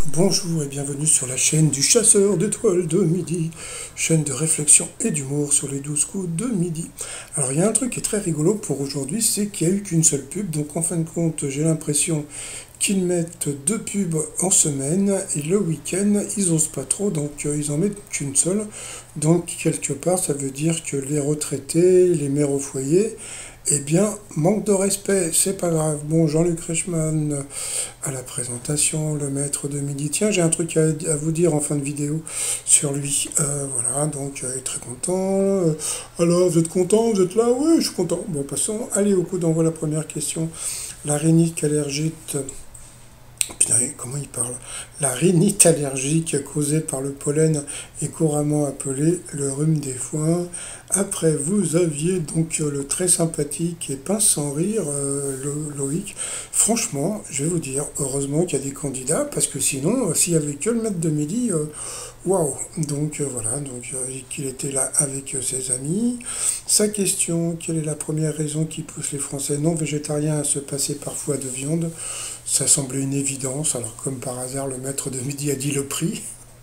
Bonjour et bienvenue sur la chaîne du chasseur d'étoiles de midi, chaîne de réflexion et d'humour sur les 12 coups de midi. Alors il y a un truc qui est très rigolo pour aujourd'hui, c'est qu'il n'y a eu qu'une seule pub, donc en fin de compte j'ai l'impression qu'ils mettent deux pubs en semaine et le week-end ils osent pas trop, donc ils en mettent qu'une seule. Donc quelque part ça veut dire que les retraités, les mères au foyer, eh bien, manque de respect, c'est pas grave. Bon, Jean-Luc Reichmann à la présentation, le maître de midi. Tiens, j'ai un truc à vous dire en fin de vidéo sur lui. Voilà, donc il est très content. Alors, vous êtes content? Vous êtes là? Oui, je suis content. Bon, passons. Allez, au coup d'envoi la première question. La rhinite allergique. Putain, comment il parle? La rhinite allergique causée par le pollen est couramment appelée le rhume des foins. Après, vous aviez donc le très sympathique et pince sans rire, Loïc. Franchement, je vais vous dire, heureusement qu'il y a des candidats, parce que sinon, s'il y avait que le maître de midi, waouh! Donc voilà, donc qu'il était là avec ses amis. Sa question, quelle est la première raison qui pousse les Français non végétariens à se passer parfois de viande? Ça semblait une évidence, alors comme par hasard, le maître de midi a dit le prix.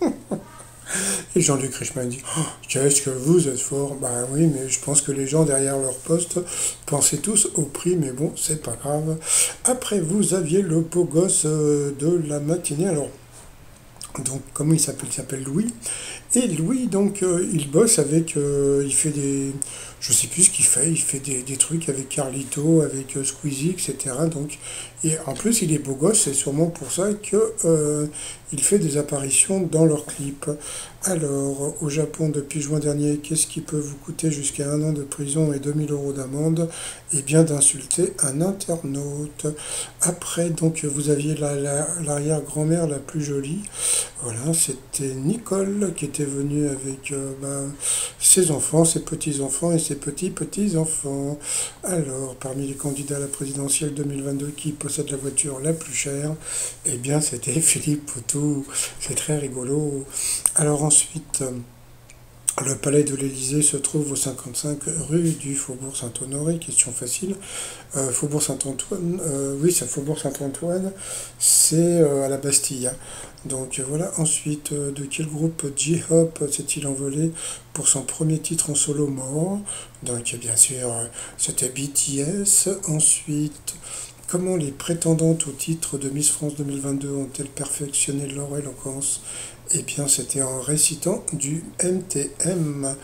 Et Jean-Luc Reichmann dit oh, qu'est-ce que vous êtes fort? Bah oui, mais je pense que les gens derrière leur poste pensaient tous au prix, mais bon, c'est pas grave. Après, vous aviez le beau gosse de la matinée. Alors, donc, comment il s'appelle? Il s'appelle Louis. Et Louis, donc, il bosse avec. Il fait des. Je sais plus ce qu'il fait. Il fait des trucs avec Carlito, avec Squeezie, etc. Donc, et en plus, il est beau gosse. C'est sûrement pour ça que il fait des apparitions dans leurs clips. Alors, au Japon, depuis juin dernier, qu'est-ce qui peut vous coûter jusqu'à un an de prison et 2000 € d'amende? Eh bien, d'insulter un internaute. Après, donc, vous aviez l'arrière-grand-mère la plus jolie. Voilà, c'était Nicole qui était venue avec ses enfants, ses petits-enfants et ses petits-petits-enfants. Alors, parmi les candidats à la présidentielle 2022 qui possède la voiture la plus chère, eh bien, c'était Philippe Poutou. C'est très rigolo. Alors ensuite, le palais de l'Élysée se trouve au 55 rue du Faubourg Saint-Honoré. Question facile. Faubourg Saint-Antoine, oui, c'est Faubourg Saint-Antoine, c'est à la Bastille, hein. Donc voilà. Ensuite, de quel groupe J-Hop s'est-il envolé pour son premier titre en solo mort? Donc bien sûr, c'était BTS. Ensuite, comment les prétendantes au titre de Miss France 2022 ont-elles perfectionné leur éloquence? Eh bien, c'était en récitant du MTM.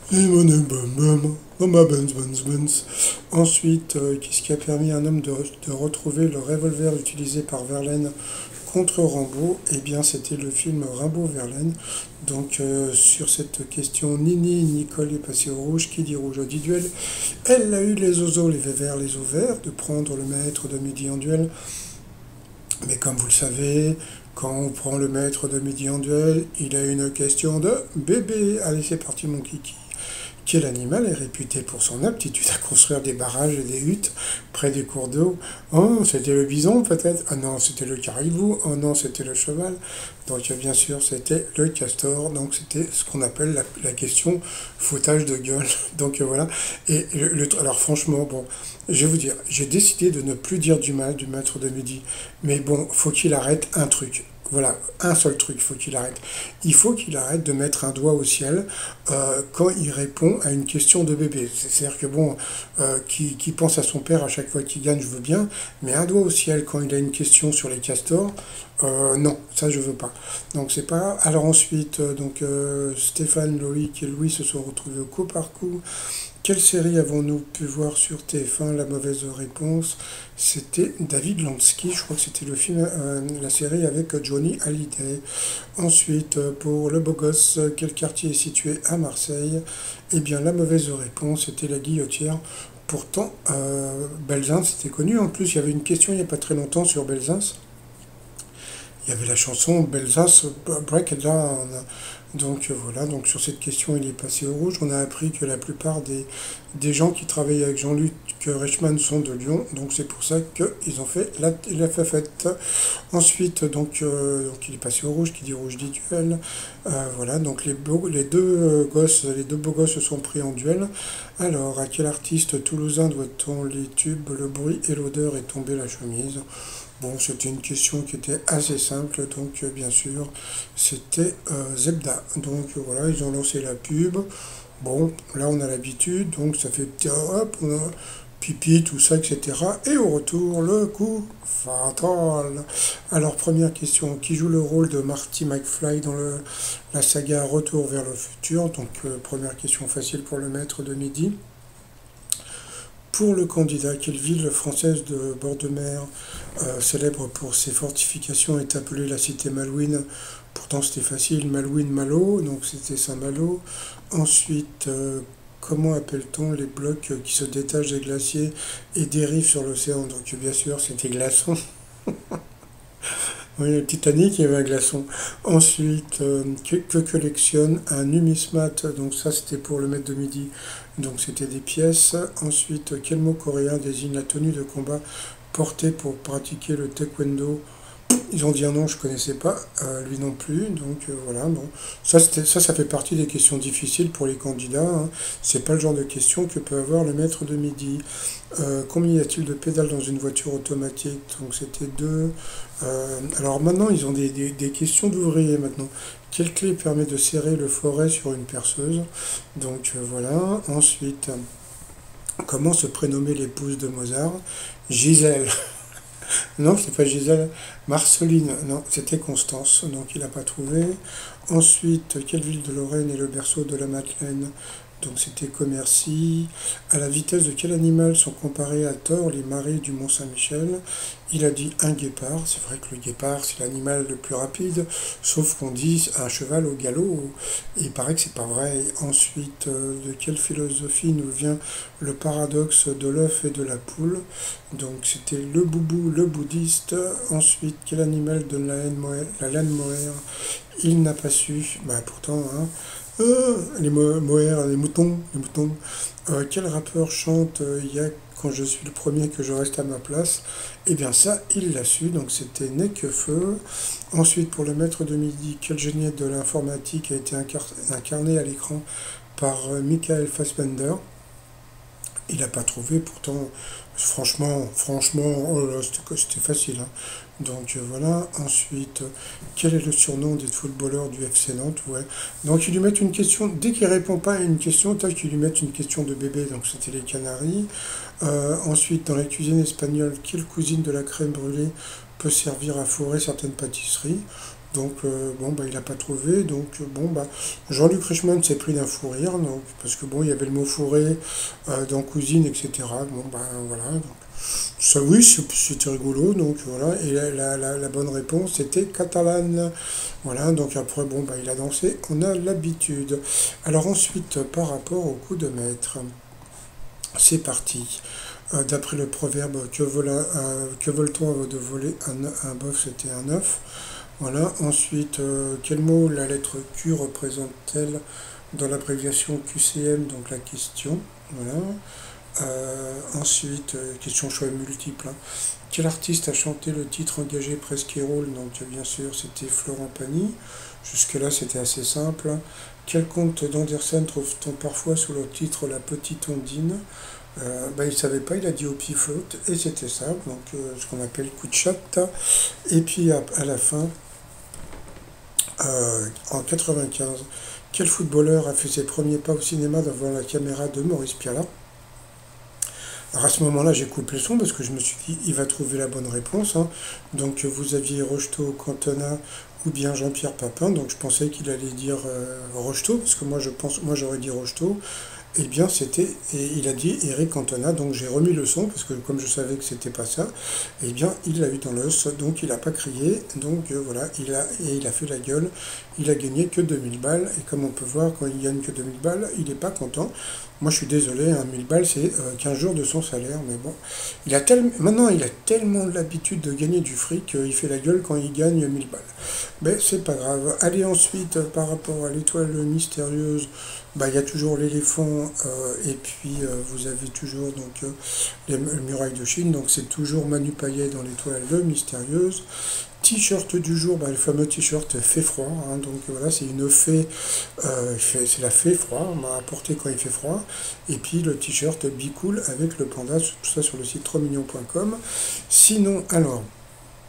Ensuite, qu'est-ce qui a permis à un homme de retrouver le revolver utilisé par Verlaine contre Rambo? Eh bien, c'était le film Rimbaud-Verlaine. Donc, sur cette question, Nini, Nicole est passée au rouge. Qui dit rouge dit duel. Elle a eu les oiseaux, les verts, les ouverts, de prendre le maître de midi en duel. Mais comme vous le savez, quand on prend le maître de midi en duel, il a une question de bébé. Allez, c'est parti, mon kiki. Quel animal est réputé pour son aptitude à construire des barrages et des huttes près des cours d'eau? Oh, c'était le bison peut-être? Ah non, c'était le caribou. Oh non, c'était le cheval. Donc bien sûr, c'était le castor. Donc c'était ce qu'on appelle la question foutage de gueule. Donc voilà. Et alors franchement, bon, je vais vous dire, j'ai décidé de ne plus dire du mal du maître de midi. Mais bon, faut qu'il arrête un truc. Voilà, un seul truc, il faut qu'il arrête. Il faut qu'il arrête de mettre un doigt au ciel quand il répond à une question de bébé. C'est-à-dire que bon, qui pense à son père à chaque fois qu'il gagne, je veux bien, mais un doigt au ciel quand il a une question sur les castors, non, ça je veux pas. Donc c'est pas. Alors ensuite, Stéphane, Loïc et Louis se sont retrouvés au coup par coup. Quelle série avons-nous pu voir sur TF1? La mauvaise réponse, c'était David Lansky. Je crois que c'était le film, la série avec Johnny Hallyday. Ensuite, pour le beau gosse, quel quartier est situé à Marseille? Eh bien, la mauvaise réponse, c'était la Guillotière. Pourtant, Belzins, c'était connu. En plus, il y avait une question il n'y a pas très longtemps sur Belzins. Il y avait la chanson Belzins Break It Down. Donc voilà, donc sur cette question, il est passé au rouge. On a appris que la plupart des gens qui travaillent avec Jean-Luc Reichmann sont de Lyon, donc c'est pour ça qu'ils ont fait la fête. Ensuite, donc il est passé au rouge, qui dit rouge dit duel. Voilà, donc les deux beaux gosses se sont pris en duel. Alors, à quel artiste toulousain doit-on les tubes, le bruit et l'odeur et tomber la chemise? Bon, c'était une question qui était assez simple, donc bien sûr, c'était Zebda. Donc voilà, ils ont lancé la pub. Bon, là on a l'habitude, donc ça fait hop, on a pipi, tout ça, etc. Et au retour, le coup fatal. Alors, première question, qui joue le rôle de Marty McFly dans la saga Retour vers le futur? Donc, première question facile pour le maître de midi. Pour le candidat, quelle ville française de bord de mer, célèbre pour ses fortifications, est appelée la cité Malouine? Pourtant c'était facile, Malouine, Malo, donc c'était Saint-Malo. Ensuite, comment appelle-t-on les blocs qui se détachent des glaciers et dérivent sur l'océan? Donc bien sûr c'était glaçon. Oui, le Titanic, il y avait un glaçon. Ensuite, que collectionne un numismate? Donc ça, c'était pour le maître de midi. Donc c'était des pièces. Ensuite, quel mot coréen désigne la tenue de combat portée pour pratiquer le taekwondo? Ils ont dit un nom, je ne connaissais pas, lui non plus. Donc voilà, bon. Ça fait partie des questions difficiles pour les candidats, hein. C'est pas le genre de questions que peut avoir le maître de midi. Combien y a-t-il de pédales dans une voiture automatique? Donc c'était deux. Alors maintenant, ils ont des questions d'ouvriers maintenant. Quelle clé permet de serrer le forêt sur une perceuse? Donc voilà. Ensuite, comment se prénommait l'épouse de Mozart? Gisèle. Non, c'est pas Gisèle. Marceline, non, c'était Constance, donc il n'a pas trouvé. Ensuite, quelle ville de Lorraine est le berceau de la Madeleine? Donc c'était Commercy. À la vitesse de quel animal sont comparés à tort les marées du Mont-Saint-Michel? Il a dit un guépard. C'est vrai que le guépard, c'est l'animal le plus rapide, sauf qu'on dit un cheval au galop. Et il paraît que c'est pas vrai. Ensuite, de quelle philosophie nous vient le paradoxe de l'œuf et de la poule? Donc c'était le boubou, le bouddhiste. Ensuite, quel animal donne la laine mohair? Il n'a pas su. Bah pourtant, hein. Les mohair, les moutons, les moutons. Quel rappeur chante il y a quand je suis le premier que je reste à ma place? Eh bien ça, il l'a su, donc c'était Nekfeu. Ensuite, pour le maître de midi, quel génie de l'informatique a été incarné à l'écran par Michael Fassbender? Il n'a pas trouvé, pourtant, franchement, oh là, c'était facile, hein. Donc voilà. Ensuite, quel est le surnom des footballeurs du FC Nantes? Ouais. Donc ils lui mettent une question, dès qu'il répond pas à une question, tac, ils lui mettent une question de bébé, donc c'était les Canaries. Ensuite, dans la cuisine espagnole, quelle cousine de la crème brûlée peut servir à fourrer certaines pâtisseries? Donc bon bah il n'a pas trouvé, donc bon bah Jean-Luc Reichmann s'est pris d'un fou rire, donc, parce que bon il y avait le mot fourré dans cuisine, etc. Bon bah voilà, donc ça oui c'était rigolo, donc voilà, et la bonne réponse c'était catalane. Voilà, donc après bon bah il a dansé, on a l'habitude. Alors ensuite par rapport au coup de maître, c'est parti. D'après le proverbe que vole-t-on de voler un bœuf, c'était un œuf. Voilà. Ensuite, quel mot la lettre Q représente-t-elle dans l'abréviation QCM, donc la question? Voilà. Ensuite, question choix multiple, hein. Quel artiste a chanté le titre engagé Presque Roll? Donc bien sûr, c'était Florent Pagny. Jusque-là, c'était assez simple. Quel conte d'Andersen trouve-t-on parfois sous le titre La Petite Ondine? Ben, il ne savait pas, il a dit au flotte et c'était ça, donc ce qu'on appelle coup de chat. Et puis à la fin, en 95, quel footballeur a fait ses premiers pas au cinéma devant la caméra de Maurice Pialat? Alors à ce moment-là, j'ai coupé le son parce que je me suis dit, il va trouver la bonne réponse, hein. Donc vous aviez Rocheteau, Cantona ou bien Jean-Pierre Papin. Donc je pensais qu'il allait dire Rocheteau, parce que moi j'aurais dit Rocheteau. Eh bien, et il a dit Eric Cantona, donc j'ai remis le son, parce que comme je savais que c'était pas ça, eh bien, il l'a eu dans l'os, donc il n'a pas crié, donc voilà, il a fait la gueule, il a gagné que 2000 balles, et comme on peut voir, quand il gagne que 2000 balles, il n'est pas content. Moi, je suis désolé, hein, 1000 balles, c'est 15 jours de son salaire, mais bon, maintenant, il a tellement l'habitude de gagner du fric qu'il fait la gueule quand il gagne 1000 balles. Mais c'est pas grave. Allez, ensuite, par rapport à l'étoile mystérieuse, bah, il y a toujours l'éléphant et puis vous avez toujours donc les murailles de Chine, donc c'est toujours Manu Payet dans l'étoile mystérieuse. T-shirt du jour, bah, le fameux t-shirt fait froid, hein, donc voilà, c'est une fée, c'est la fée froid, on m'a apporté quand il fait froid, et puis le t-shirt Be Cool avec le panda, tout ça sur le site 3millions.com. Sinon, alors,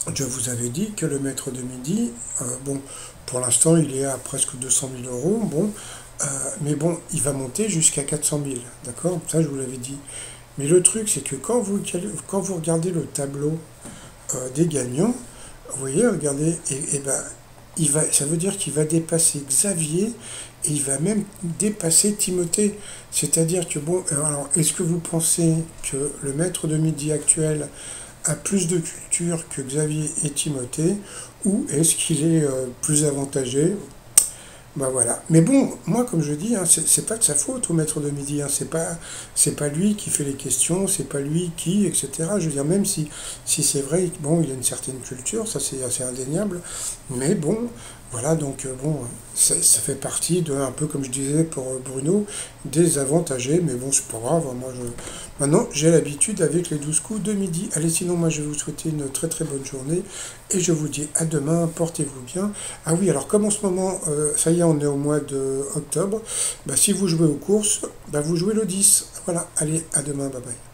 je vous avais dit que le maître de midi, bon, pour l'instant, il est à presque 200 000 euros, bon, mais bon, il va monter jusqu'à 400 000, d'accord? Ça, je vous l'avais dit. Mais le truc, c'est que quand vous regardez le tableau des gagnants, vous voyez, regardez, et ben, ça veut dire qu'il va dépasser Xavier et il va même dépasser Timothée. C'est-à-dire que, bon, alors, est-ce que vous pensez que le maître de midi actuel a plus de culture que Xavier et Timothée, ou est-ce qu'il est plus avantagé? Bah voilà. Mais bon, moi, comme je dis, hein, c'est pas de sa faute au maître de midi. Hein. C'est pas lui qui fait les questions, c'est pas lui qui, etc. Je veux dire, même si c'est vrai, bon, il a une certaine culture, ça c'est assez indéniable. Mais bon, voilà, donc bon, ça fait partie de, un peu comme je disais pour Bruno, des avantagés. Mais bon, c'est pas grave. Hein, maintenant, j'ai l'habitude avec les 12 coups de midi. Allez, sinon, moi, je vais vous souhaiter une très très bonne journée et je vous dis à demain. Portez-vous bien. Ah oui, alors comme en ce moment, ça y est, on est au mois de octobre, bah, si vous jouez aux courses, bah, vous jouez le 10. Voilà, allez, à demain, bye bye.